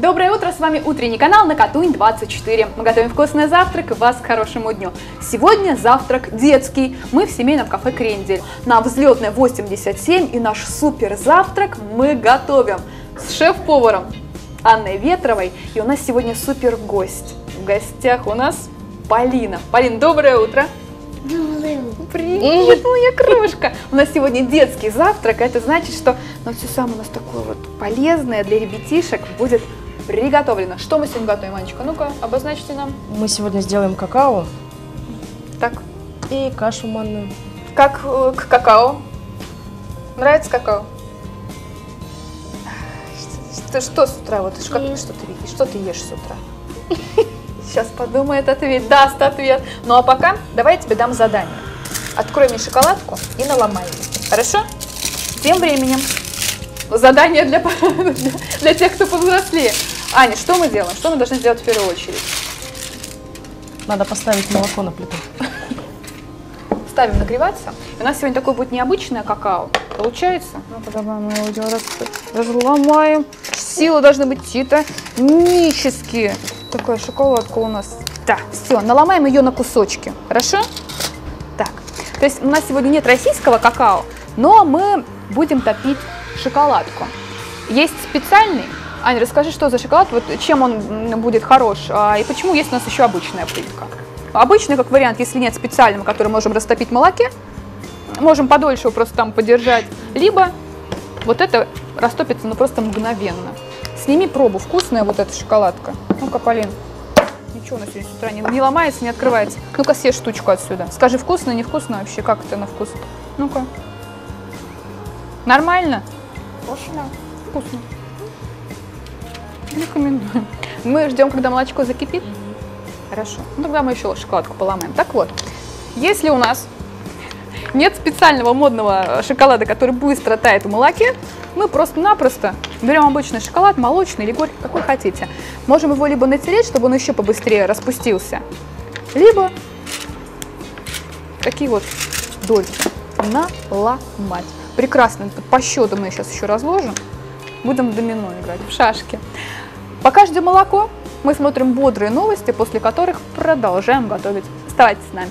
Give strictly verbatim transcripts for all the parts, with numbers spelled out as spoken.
Доброе утро, с вами утренний канал на Катунь двадцать четыре. Мы готовим вкусный завтрак и вас к хорошему дню. Сегодня завтрак детский. Мы в семейном кафе «Крендель». На Взлетной восемьдесят семь, и наш супер завтрак мы готовим с шеф-поваром Анной Ветровой. И у нас сегодня супер гость. В гостях у нас Полина. Полин, доброе утро. Привет, моя крошка! У нас сегодня детский завтрак, это значит, что ну, все самое у нас такое вот полезное для ребятишек будет приготовлено. Что мы сегодня готовим, Анечка? Ну-ка, обозначьте нам. Мы сегодня сделаем какао. Так. И кашу манную. Как э, к какао? Нравится какао? Что, что с утра? Вот, как, что ты видишь? Что ты ешь с утра? Сейчас подумает ответ, даст ответ. Ну а пока давай я тебе дам задание. Открой мне шоколадку и наломай ее. Хорошо? Тем временем задание для, для тех, кто повзрослее. Аня, что мы делаем? Что мы должны сделать в первую очередь? Надо поставить молоко на плиту. Ставим нагреваться. И у нас сегодня такое будет необычное какао. Получается? Ну-ка, давай мы его делаем. Даже ломаем. Силы должны быть титанические. Такая шоколадка у нас. Так, все, наломаем ее на кусочки. Хорошо? Так, то есть у нас сегодня нет российского какао, но мы будем топить шоколадку. Есть специальный. Аня, расскажи, что за шоколад, вот чем он будет хорош, а, и почему есть у нас еще обычная плитка. Обычный, как вариант, если нет специального, который можем растопить в молоке, можем подольше его просто там подержать, либо вот это растопится, ну просто мгновенно. Сними пробу, вкусная вот эта шоколадка. Ну-ка, Полин. Ничего у нас сегодня с утра не, не ломается, не открывается. Ну-ка, съешь штучку отсюда. Скажи, вкусно, невкусно вообще? Как это на вкус? Ну-ка. Нормально? Вкусно. Вкусно. Рекомендую. Мы ждем, когда молочко закипит. Хорошо. Ну, тогда мы еще шоколадку поломаем. Так вот, если у нас нет специального модного шоколада, который быстро тает в молоке, мы просто-напросто берем обычный шоколад, молочный или горький, какой хотите. Можем его либо натереть, чтобы он еще побыстрее распустился, либо такие вот дольки наломать. Прекрасно. По счету мы сейчас еще разложим. Будем в домино играть, в шашки. Пока ждем молоко, мы смотрим бодрые новости, после которых продолжаем готовить. Оставайтесь с нами.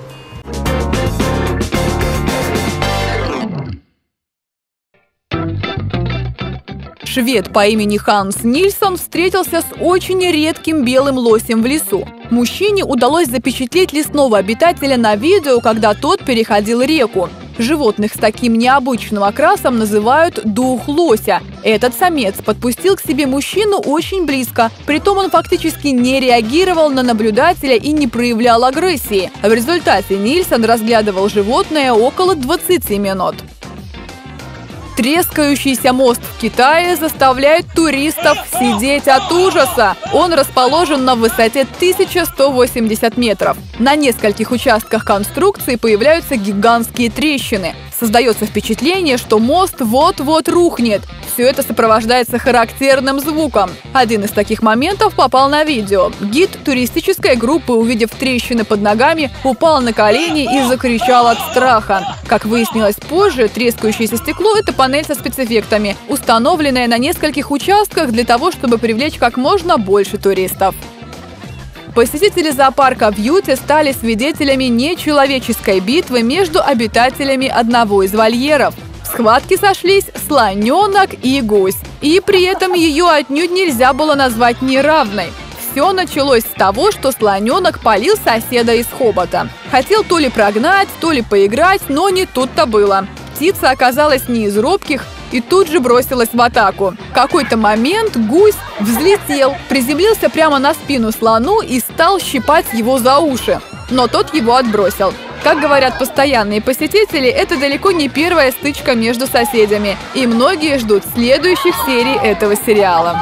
Швед по имени Ханс Нильсон встретился с очень редким белым лосем в лесу. Мужчине удалось запечатлеть лесного обитателя на видео, когда тот переходил реку. Животных с таким необычным окрасом называют дух лося. Этот самец подпустил к себе мужчину очень близко. Притом он фактически не реагировал на наблюдателя и не проявлял агрессии. В результате Нильсон разглядывал животное около двадцати минут. Трескающийся мост в Китае заставляет туристов сидеть от ужаса. Он расположен на высоте тысяча сто восемьдесят метров. На нескольких участках конструкции появляются гигантские трещины. Создается впечатление, что мост вот-вот рухнет. Все это сопровождается характерным звуком. Один из таких моментов попал на видео. Гид туристической группы, увидев трещины под ногами, упал на колени и закричал от страха. Как выяснилось позже, трескающееся стекло – это панель со спецэффектами, установленная на нескольких участках для того, чтобы привлечь как можно больше туристов. Посетители зоопарка в Юте стали свидетелями нечеловеческой битвы между обитателями одного из вольеров. В схватке сошлись слоненок и гусь. И при этом ее отнюдь нельзя было назвать неравной. Все началось с того, что слоненок палил соседа из хобота. Хотел то ли прогнать, то ли поиграть, но не тут-то было. Птица оказалась не из робких и тут же бросилась в атаку. В какой-то момент гусь взлетел, приземлился прямо на спину слону и стал щипать его за уши. Но тот его отбросил. Как говорят постоянные посетители, это далеко не первая стычка между соседями. И многие ждут следующих серий этого сериала.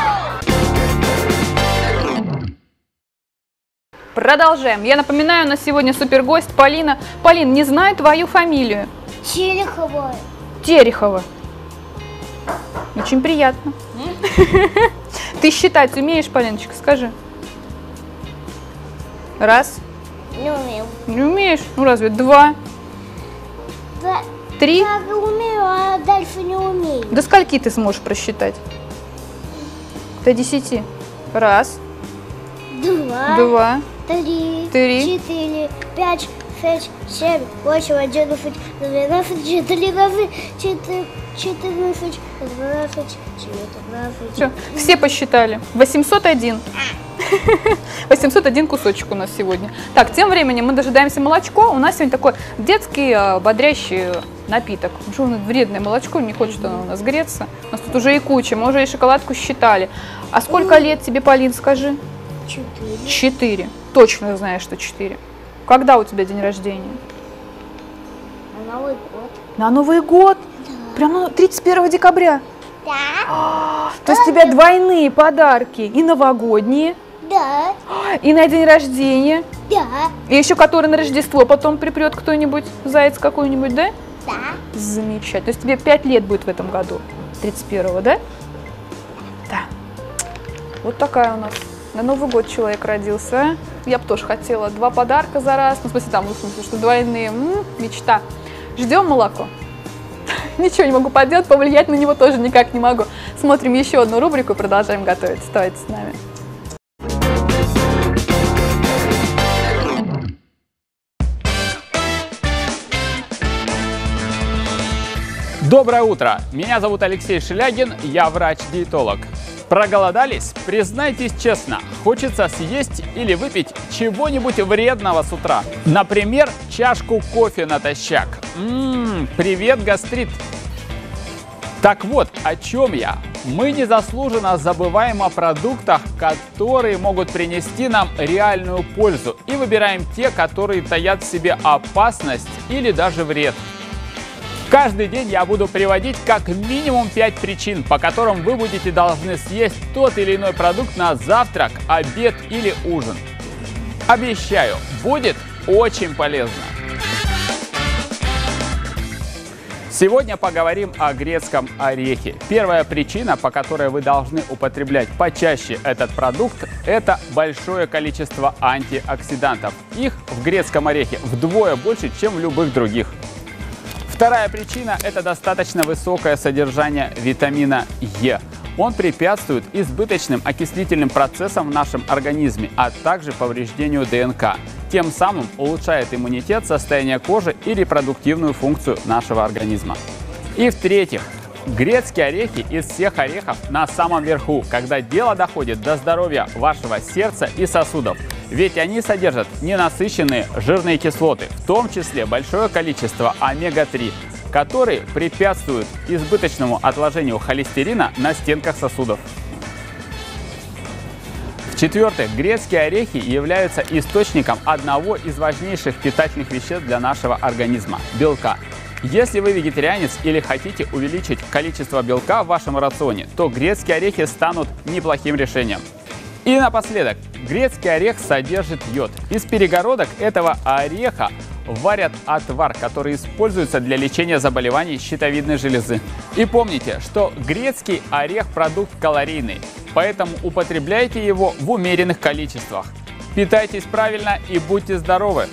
Продолжаем. Я напоминаю, у нас сегодня супергость Полина. Полин, не знаю твою фамилию. Терехова. Терехова. Очень приятно. Ты считать умеешь, Полиночка? Скажи. Раз. Не умею. Не умеешь? Ну разве? Два. Да, Три. я умею, а дальше не умею. До скольки ты сможешь просчитать? До десяти. Раз, Два. два, Три. Три. Четыре. Пять. Шесть. Семь. Восемь. Одиннадцать. Двенадцать. Тринадцать. Четырнадцать. Двенадцать. Четырнадцать. все. Все посчитали. восемьсот один. восемьсот один кусочек у нас сегодня. Так, тем временем мы дожидаемся молочко. У нас сегодня такой детский э, бодрящий напиток. Что у нас вредное молочко, не хочет оно у нас греться. У нас тут уже и куча, мы уже и шоколадку считали. А сколько лет тебе, Полин, скажи? Четыре. Четыре. Точно знаешь, что четыре. Когда у тебя день рождения? На Новый год. На Новый год? Прям на тридцать первого декабря. Да. То есть у тебя двойные подарки. И новогодние, Да. и на день рождения. Да. И еще который на Рождество потом припрет кто-нибудь, заяц какой-нибудь, да? Да. Замечательно. То есть тебе пять лет будет в этом году, тридцать первого, да? Да. Вот такая у нас. На Новый год человек родился, а? Я бы тоже хотела два подарка за раз. Ну, в смысле, там, в смысле, что двойные. М-м, мечта. Ждем молоко. Ничего не могу поделать, повлиять на него тоже никак не могу. Смотрим еще одну рубрику и продолжаем готовить. Оставайтесь с нами. Доброе утро! Меня зовут Алексей Шелягин, я врач-диетолог. Проголодались? Признайтесь честно, хочется съесть или выпить чего-нибудь вредного с утра. Например, чашку кофе натощак. Ммм, привет, гастрит! Так вот, о чем я? Мы незаслуженно забываем о продуктах, которые могут принести нам реальную пользу, и выбираем те, которые таят в себе опасность или даже вред. Каждый день я буду приводить как минимум пять причин, по которым вы будете должны съесть тот или иной продукт на завтрак, обед или ужин. Обещаю, будет очень полезно. Сегодня поговорим о грецком орехе. Первая причина, по которой вы должны употреблять почаще этот продукт, это большое количество антиоксидантов. Их в грецком орехе вдвое больше, чем в любых других. Вторая причина – это достаточно высокое содержание витамина Е. Он препятствует избыточным окислительным процессам в нашем организме, а также повреждению ДНК. Тем самым улучшает иммунитет, состояние кожи и репродуктивную функцию нашего организма. И в-третьих, грецкие орехи из всех орехов на самом верху, когда дело доходит до здоровья вашего сердца и сосудов. Ведь они содержат ненасыщенные жирные кислоты, в том числе большое количество омега три, которые препятствуют избыточному отложению холестерина на стенках сосудов. В-четвертых, грецкие орехи являются источником одного из важнейших питательных веществ для нашего организма – белка. Если вы вегетарианец или хотите увеличить количество белка в вашем рационе, то грецкие орехи станут неплохим решением. И напоследок, грецкий орех содержит йод. Из перегородок этого ореха варят отвар, который используется для лечения заболеваний щитовидной железы. И помните, что грецкий орех – продукт калорийный, поэтому употребляйте его в умеренных количествах. Питайтесь правильно и будьте здоровы!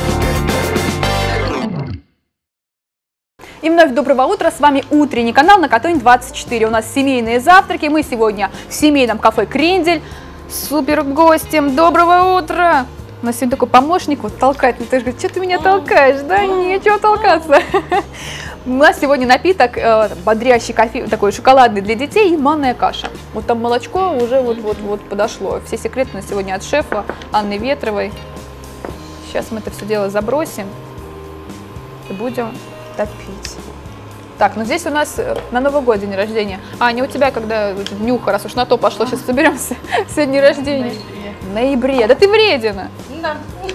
И вновь доброго утра, с вами утренний канал на Катунь двадцать четыре. У нас семейные завтраки, мы сегодня в семейном кафе «Крендель» с супер гостем. Доброго утра! У нас сегодня такой помощник, вот толкает, ты же говоришь, что ты меня толкаешь? Да нечего толкаться. У нас сегодня напиток э, бодрящий кофе, такой шоколадный для детей и манная каша. Вот там молочко уже вот-вот-вот подошло. Все секреты на сегодня от шефа Анны Ветровой. Сейчас мы это все дело забросим и будем топить. Так, ну здесь у нас на Новый год день рождения. Аня, у тебя когда днюха, раз уж на то пошло, сейчас соберемся. Сегодня день рождения. В ноябре. Да ты вредина. Да.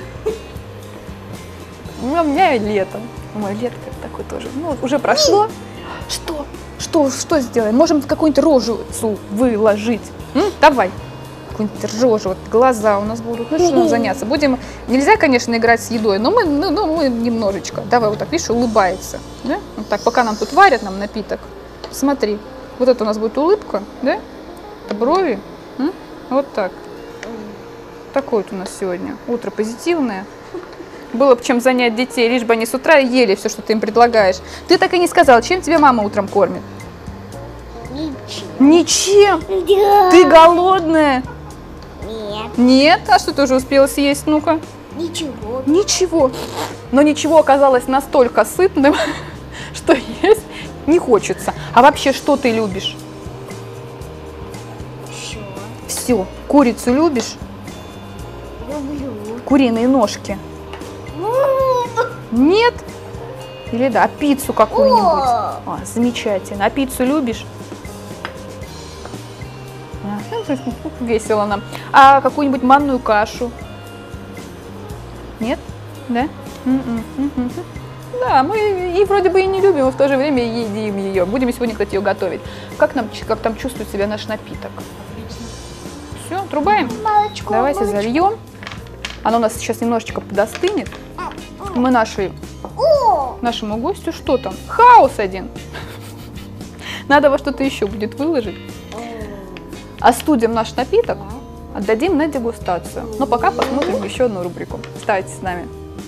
Ну, у меня и лето. Мой лето такой тоже. Ну, уже прошло. Что? Что? Что сделаем? Можем какую-нибудь рожицу выложить. М? Давай. Какую-нибудь рожу, вот глаза у нас будут. Ну, что нам заняться? Будем... Нельзя, конечно, играть с едой, но мы, ну, ну, мы немножечко. Давай, вот так, видишь, улыбается. Да? Вот так, пока нам тут варят нам напиток. Смотри, вот это у нас будет улыбка, да? Это брови. М? Вот так. Такое вот у нас сегодня утро позитивное. Было бы чем занять детей, лишь бы они с утра ели все, что ты им предлагаешь. Ты так и не сказал, чем тебя мама утром кормит? Ничего. Ничем? Да. Ты голодная? Нет, Нет? А что ты уже успела съесть? Ну-ка. ничего. Ничего. Но ничего оказалось настолько сытным, что есть не хочется. А вообще, что ты любишь? Все. Все. Курицу любишь? Люблю. Куриные ножки? М, Нет? Или да, а пиццу какую-нибудь? О. А, замечательно. А пиццу любишь? А, ну, весело нам. А какую-нибудь манную кашу? Нет? Да? М-м, м-м. Да, мы и вроде бы и не любим, но в то же время и едим ее. Будем сегодня, кстати, ее готовить. Как, нам, как там чувствует себя наш напиток? Отлично. Все, трубаем? Молочко. Давайте молочко. зальем. Оно у нас сейчас немножечко подостынет. Мы нашей, О, нашему гостю что там? Хаос один. Надо во что-то еще будет выложить. Остудим наш напиток, отдадим на дегустацию. Но пока посмотрим еще одну рубрику. Оставайтесь с нами.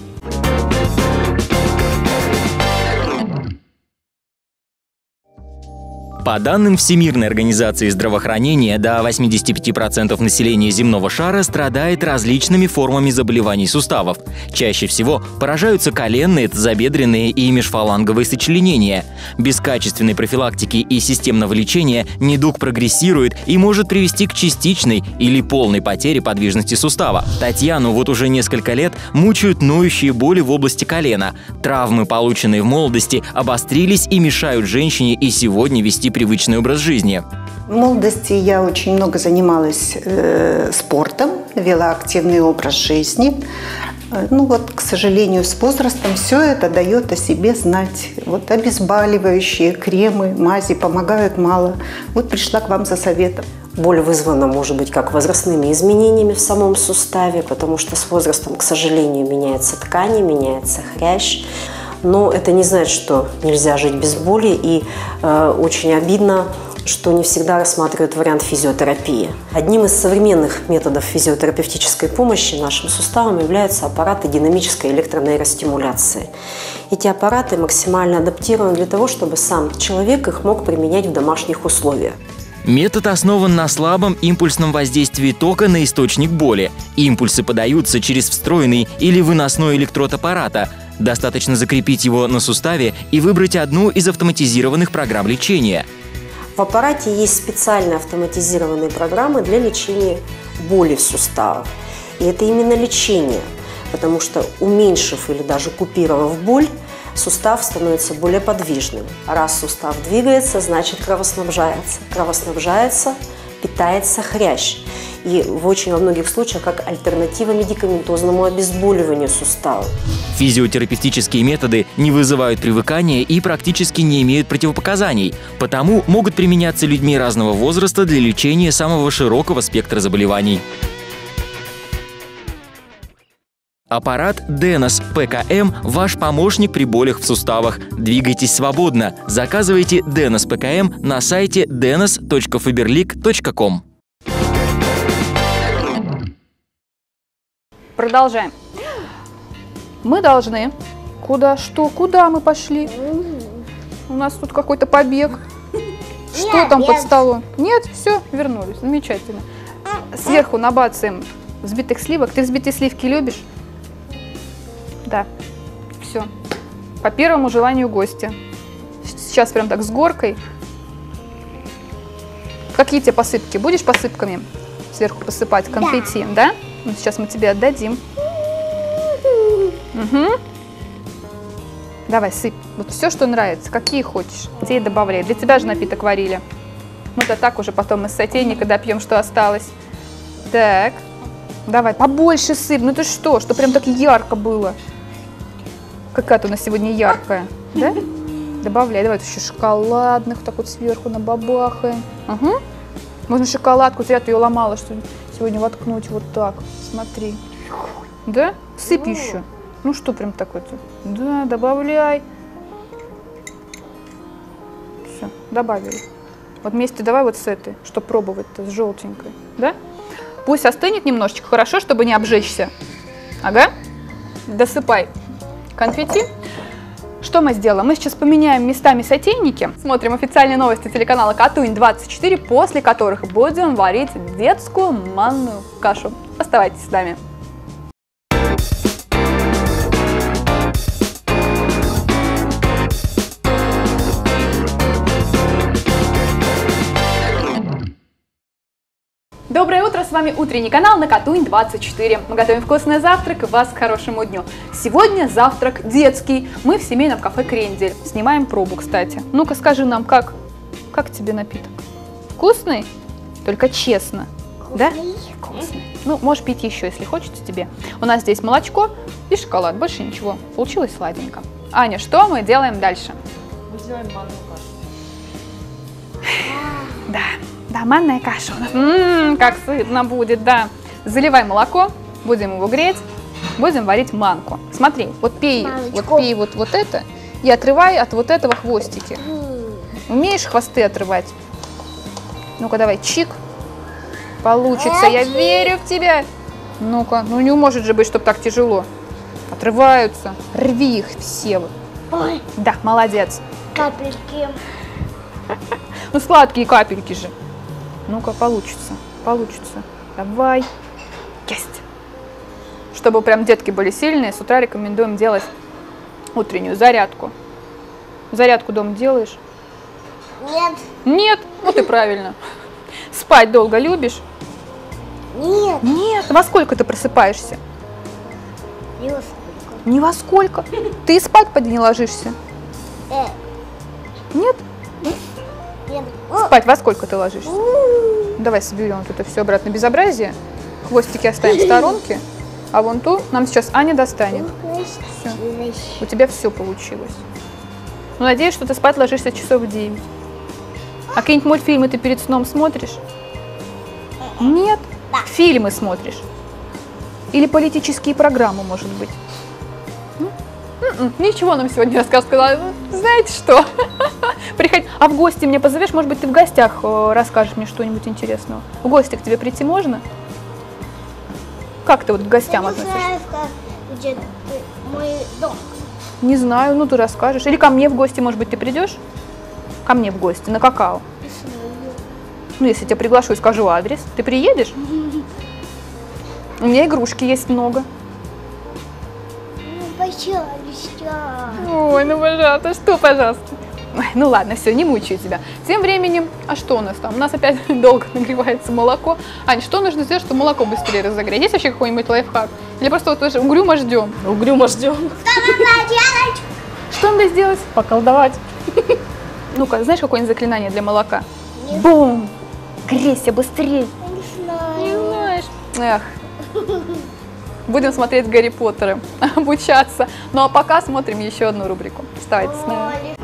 По данным Всемирной организации здравоохранения, до восьмидесяти пяти процентов населения земного шара страдает различными формами заболеваний суставов. Чаще всего поражаются коленные, тазобедренные и межфаланговые сочленения. Без качественной профилактики и системного лечения недуг прогрессирует и может привести к частичной или полной потере подвижности сустава. Татьяну вот уже несколько лет мучают ноющие боли в области колена. Травмы, полученные в молодости, обострились и мешают женщине и сегодня вести привычный образ жизни. В молодости я очень много занималась э, спортом, вела активный образ жизни. Э, ну вот, к сожалению, с возрастом все это дает о себе знать. Вот обезболивающие, кремы, мази помогают мало. Вот пришла к вам за советом. Боль вызвана, может быть, как возрастными изменениями в самом суставе, потому что с возрастом, к сожалению, меняются ткани, меняется хрящ. Но это не значит, что нельзя жить без боли, и э, очень обидно, что не всегда рассматривают вариант физиотерапии. Одним из современных методов физиотерапевтической помощи нашим суставам являются аппараты динамической электронейростимуляции. Эти аппараты максимально адаптированы для того, чтобы сам человек их мог применять в домашних условиях. Метод основан на слабом импульсном воздействии тока на источник боли. Импульсы подаются через встроенный или выносной электрод аппарата. Достаточно закрепить его на суставе и выбрать одну из автоматизированных программ лечения. В аппарате есть специальные автоматизированные программы для лечения боли в суставах. И это именно лечение, потому что уменьшив или даже купировав боль, сустав становится более подвижным. Раз сустав двигается, значит кровоснабжается. Кровоснабжается, питается хрящ. И в очень во многих случаях как альтернатива медикаментозному обезболиванию сустава. Физиотерапевтические методы не вызывают привыкания и практически не имеют противопоказаний, потому могут применяться людьми разного возраста для лечения самого широкого спектра заболеваний. Аппарат Денос ПКМ – ваш помощник при болях в суставах. Двигайтесь свободно. Заказывайте Денос ПКМ на сайте денос точка фаберлик точка ком. Продолжаем. Мы должны... Куда? Что? Куда мы пошли? У нас тут какой-то побег. Что Нет, там под нет. столом? Нет? Все, вернулись. Замечательно. Сверху набацаем взбитых сливок. Ты взбитые сливки любишь? Да. Все. По первому желанию гостя. Сейчас прям так с горкой. Какие тебе посыпки? Будешь посыпками сверху посыпать конфетти? Да? Вот сейчас мы тебе отдадим. Угу. Давай, сыпь. Вот все, что нравится. Какие хочешь. Те и добавляй. Для тебя же напиток варили. Мы-то так уже потом из сотейника допьем, что осталось. Так. Давай, побольше сыпь. Ну ты что? Что прям так ярко было. Какая-то у нас сегодня яркая. Да? Добавляй. Давай еще шоколадных так вот сверху набабахаем. Угу. Можно шоколадку. Зря ты ее ломала, что сегодня воткнуть вот так. Смотри. Да? Сыпь еще. Ну что прям так вот? Да, добавляй. Все, добавили. Вот вместе давай вот с этой, что пробовать-то, с желтенькой. Да? Пусть остынет немножечко, хорошо, чтобы не обжечься. Ага. Досыпай конфетти. Что мы сделаем? Мы сейчас поменяем местами сотейники. Смотрим официальные новости телеканала Катунь двадцать четыре, после которых будем варить детскую манную кашу. Оставайтесь с нами. Доброе утро, с вами утренний канал на Катунь двадцать четыре. Мы готовим вкусный завтрак и вас к хорошему дню. Сегодня завтрак детский. Мы в семейном кафе «Крендель». Снимаем пробу, кстати. Ну-ка скажи нам, как, как тебе напиток? Вкусный? Только честно. Да? Вкусный. Ну, можешь пить еще, если хочется тебе. У нас здесь молочко и шоколад, больше ничего. Получилось сладенько. Аня, что мы делаем дальше? Мы сделаем манную кашу. Да. Да, манная каша у нас. Ммм, как сытно будет, да. Заливай молоко, будем его греть, будем варить манку. Смотри, вот пей, Маночку. вот пей вот, вот это и отрывай от вот этого хвостики. Умеешь хвосты отрывать? Ну-ка, давай, чик. Получится, я верю в тебя. Ну-ка, ну не может же быть, чтобы так тяжело. Отрываются, рви их все. Ой, Да, молодец. капельки. Ну, сладкие капельки же. Ну-ка, получится, получится. Давай. Есть. Чтобы прям детки были сильные, с утра рекомендуем делать утреннюю зарядку. Зарядку дома делаешь? Нет, Нет? Вот и правильно. Спать долго любишь? нет, Нет. Во сколько ты просыпаешься? не во сколько. Ни во сколько. Ты спать поди не ложишься? Э, Нет? нет. Спать во сколько ты ложишься? Давай соберем вот это все обратно безобразие. Хвостики оставим в сторонке. А вон ту нам сейчас Аня достанет. Всё. У тебя все получилось. Ну, надеюсь, что ты спать ложишься часов в девять. А какие-нибудь мультфильмы ты перед сном смотришь? Нет? Фильмы смотришь? Или политические программы, может быть? М? М-м, Ничего нам сегодня не расскажешь. Сказала, «Ну, знаете что? Приходи. А в гости меня позовешь? Может быть, ты в гостях э, расскажешь мне что-нибудь интересного? В гости к тебе прийти можно? Как ты вот к гостям Я не относишься? знаю, как- где ты- мой дом. Не знаю, ну ты расскажешь. Или ко мне в гости, может быть, ты придешь? Ко мне в гости, на какао. Не знаю. Ну, если я тебя приглашу и скажу адрес, ты приедешь? У меня игрушки есть много. Ну, пожалуйста. Ой, ну пожалуйста, что, пожалуйста? Ой, ну ладно, все, не мучаю тебя. Тем временем, а что у нас там? У нас опять долго нагревается молоко. Ань, что нужно сделать, чтобы молоко быстрее разогреть? Есть вообще какой-нибудь лайфхак? Или просто вот уже угрюмо ждем? Угрюмо ждем. Что надо сделать? Поколдовать. Ну-ка, знаешь какое-нибудь заклинание для молока? Нет. Бум! Грейся быстрее! Не знаю. Не знаешь? Эх. Будем смотреть Гарри Поттера, обучаться. Ну а пока смотрим еще одну рубрику. Вставайте с нами.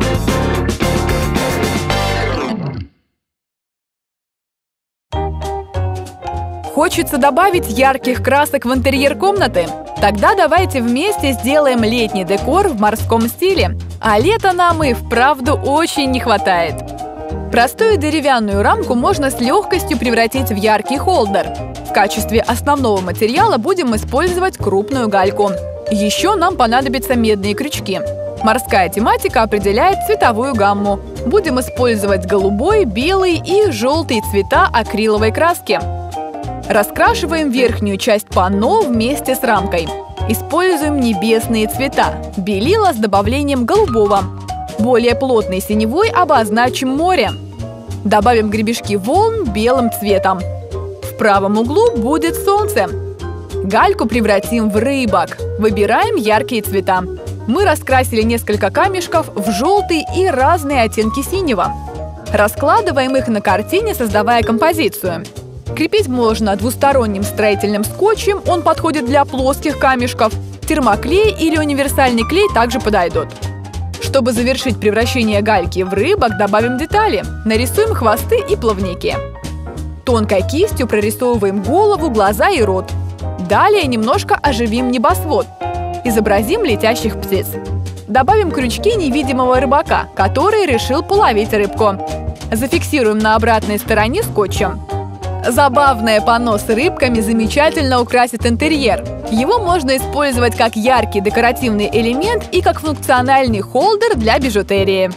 Хочется добавить ярких красок в интерьер комнаты? Тогда давайте вместе сделаем летний декор в морском стиле. А лета нам и вправду очень не хватает. Простую деревянную рамку можно с легкостью превратить в яркий холдер. В качестве основного материала будем использовать крупную гальку. Еще нам понадобятся медные крючки. Морская тематика определяет цветовую гамму. Будем использовать голубой, белый и желтый цвета акриловой краски. Раскрашиваем верхнюю часть панно вместе с рамкой. Используем небесные цвета. Белила с добавлением голубого. Более плотной синевой обозначим море. Добавим гребешки волн белым цветом. В правом углу будет солнце. Гальку превратим в рыбок. Выбираем яркие цвета. Мы раскрасили несколько камешков в желтый и разные оттенки синего. Раскладываем их на картине, создавая композицию. Крепить можно двусторонним строительным скотчем, он подходит для плоских камешков. Термоклей или универсальный клей также подойдут. Чтобы завершить превращение гальки в рыбок, добавим детали. Нарисуем хвосты и плавники. Тонкой кистью прорисовываем голову, глаза и рот. Далее немножко оживим небосвод. Изобразим летящих птиц. Добавим крючки невидимого рыбака, который решил половить рыбку. Зафиксируем на обратной стороне скотчем. Забавное панно с рыбками замечательно украсит интерьер. Его можно использовать как яркий декоративный элемент и как функциональный холдер для бижутерии.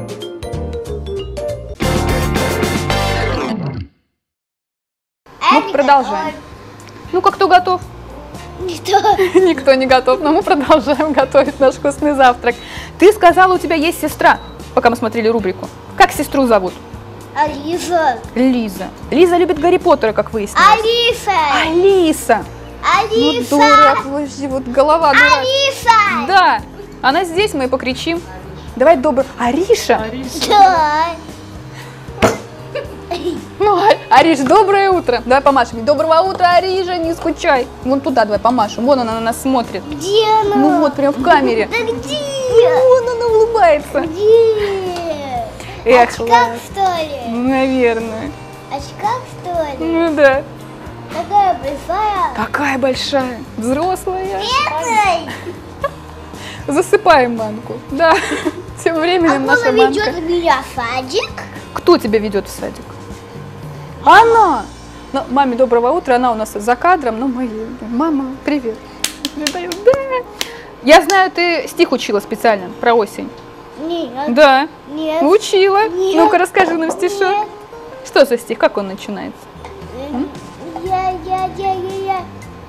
Мы продолжаем. Ну-ка, кто готов? Никто. Никто не готов, но мы продолжаем готовить наш вкусный завтрак. Ты сказала, у тебя есть сестра, пока мы смотрели рубрику. Как сестру зовут? Алиса. Лиза. Лиза любит Гарри Поттера, как выяснилось. Алиса. Алиса. Ну, Алиса. дурак, вообще, вот голова дурак. Алиса. Да, она здесь, мы и покричим. Давай добрый. Ариша. Да. Ну, А- Ариш, доброе утро. Давай помашем. Доброго утра, Ариша, не скучай. Вон туда давай помашем. Вон она на нас смотрит. Где она? Ну вот, прям в камере. Да где? Вон она улыбается. Где? Эх, Очках, ладно. что ли? Наверное. Очках, что ли? Ну да. Такая большая. Какая большая. Взрослая. Этой. Засыпаем манку. Да. Тем А временем мама наша манка. ведет меня в садик. Кто тебя ведет в садик? Она! Ну, маме доброго утра, она у нас за кадром, но мы ей, мама, привет. Передаем. Да. Я знаю, ты стих учила специально про осень. Нет. Да, Нет. учила. Нет. Ну-ка, расскажи нам стишок. Нет. Что за стих, как он начинается? Я, я, я, я, я.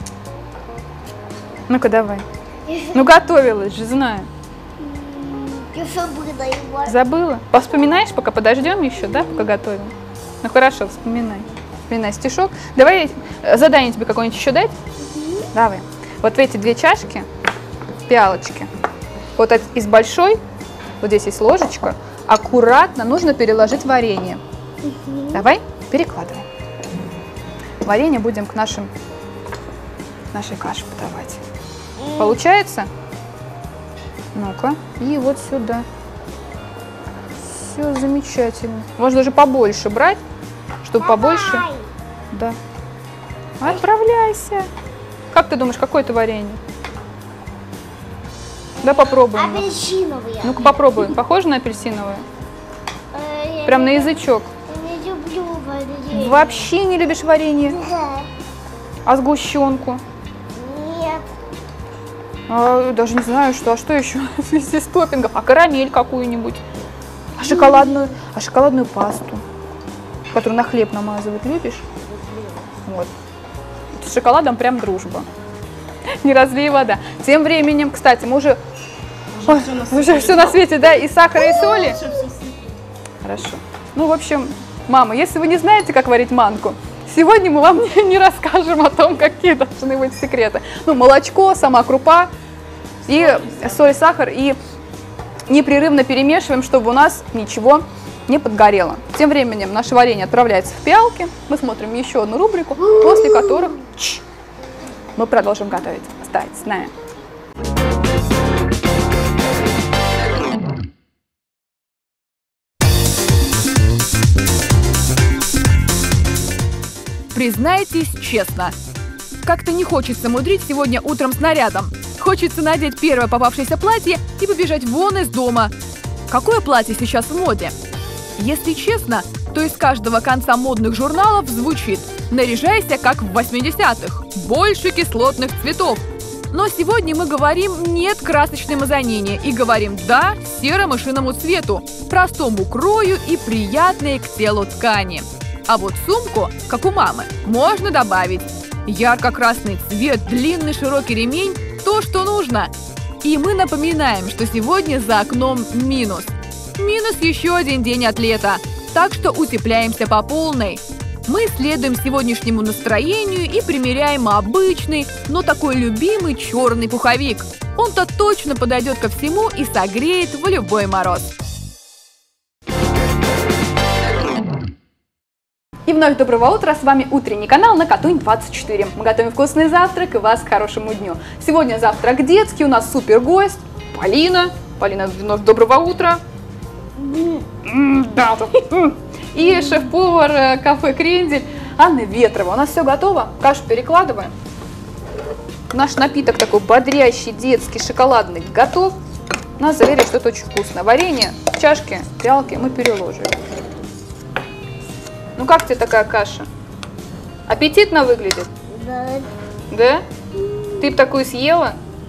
Ну-ка, давай. Ну, готовилась же, знаю. Я забыла его. Забыла? Вспоминаешь, пока подождем еще, да, пока готовим? Ну, хорошо, вспоминай. Вспоминай стишок. Давай задание тебе какое-нибудь еще дать? Давай. Вот в эти две чашки, пиалочки, вот от- из большой, вот здесь есть ложечка, аккуратно нужно переложить варенье. Давай, перекладывай. Варенье будем к нашим, к нашей каше подавать. Получается? Ну-ка, и вот сюда. Все замечательно. Можно даже побольше брать, чтобы побольше. Да. Отправляйся. Как ты думаешь, какое это варенье? Да, попробуем. Апельсиновые. Ну-ка попробуй. Похоже на апельсиновое? Э, я Прям на не- язычок. я не люблю варенье. Вообще не любишь варенье? Да. А сгущенку? Нет. А, даже не знаю, что. А что еще из топпингов? А карамель какую-нибудь? А шоколадную, а шоколадную пасту, которую на хлеб намазывают, любишь? Вот. С шоколадом прям дружба. Не разлей вода. Тем временем, кстати, мы уже... Ой, уже все на свете, да? И сахара, и соли? Хорошо. Ну, в общем, мама, если вы не знаете, как варить манку, сегодня мы вам не, не расскажем о том, какие должны быть секреты. Ну, молочко, сама крупа, и соль, сахар, и непрерывно перемешиваем, чтобы у нас ничего не подгорело. Тем временем наше варенье отправляется в пиалки. Мы смотрим еще одну рубрику, после которых чш, мы продолжим готовить. Оставайтесь с нами. Признайтесь честно, как-то не хочется мудрить сегодня утром с нарядом. Хочется надеть первое попавшееся платье и побежать вон из дома. Какое платье сейчас в моде? Если честно, то из каждого конца модных журналов звучит «Наряжайся, как в восьмидесятых, больше кислотных цветов». Но сегодня мы говорим «нет» красочной мазанине и говорим «да» серо-мышиному цвету, простому крою и приятной к телу ткани. А вот сумку, как у мамы, можно добавить. Ярко-красный цвет, длинный широкий ремень – то, что нужно. И мы напоминаем, что сегодня за окном минус. Минус еще один день от лета, так что утепляемся по полной. Мы следуем сегодняшнему настроению и примеряем обычный, но такой любимый черный пуховик. Он-то точно подойдет ко всему и согреет в любой мороз. И вновь доброго утра, с вами утренний канал на Катунь двадцать четыре. Мы готовим вкусный завтрак и вас к хорошему дню. Сегодня завтрак детский, у нас супер гость Полина. Полина, вновь доброго утра. М, да, м. И шеф-повар э, кафе «Крендель» Анна Ветрова. У нас все готово, кашу перекладываем. Наш напиток такой бодрящий, детский, шоколадный готов. Нас заверили, что это очень вкусно. Варенье в чашке, пиалки мы переложили. Ну как тебе такая каша? Аппетитно выглядит? Да. Да? Ты б такую съела?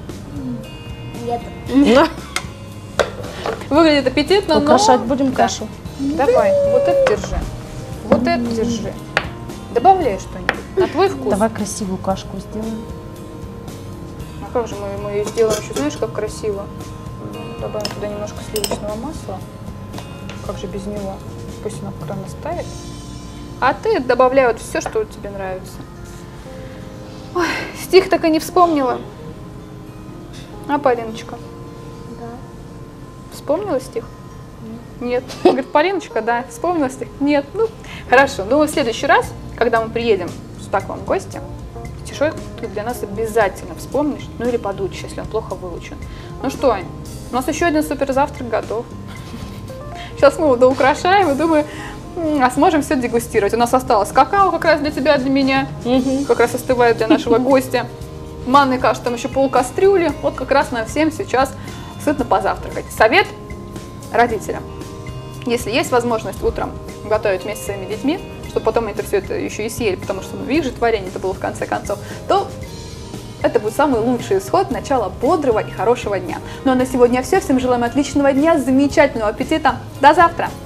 Нет. Выглядит аппетитно, но... Украшать будем Да. кашу. Давай, вот это держи. Вот это держи. Добавляй что-нибудь. На твой вкус. Давай красивую кашку сделаем. А как же мы, мы ее сделаем еще, знаешь, как красиво? Добавим туда немножко сливочного масла. Как же без него? Пусть оно пока настаивает. А ты добавляй вот все, что тебе нравится. Ой, стих так и не вспомнила. А, Полиночка? Да. Вспомнила стих? Нет. Говорит, Полиночка, да, вспомнила стих? Нет. Ну, хорошо. Думаю, в следующий раз, когда мы приедем сюда к вам в гости, стишок ты для нас обязательно вспомнишь, ну или подучишь, если он плохо выучен. Ну что, Ань, у нас еще один супер завтрак готов. Сейчас мы его доукрашаем и думаю, м, а сможем все дегустировать. У нас осталось какао как раз для тебя, для меня, как раз остывает для нашего гостя. Манной каши там еще полкастрюли. Вот как раз нам всем сейчас сытно позавтракать. Совет родителям. Если есть возможность утром готовить вместе с своими детьми, чтобы потом это все это еще и съели, потому что, ну, их же творение это было в конце концов, то это будет самый лучший исход начала бодрого и хорошего дня. Ну а на сегодня все. Всем желаем отличного дня, замечательного аппетита. До завтра!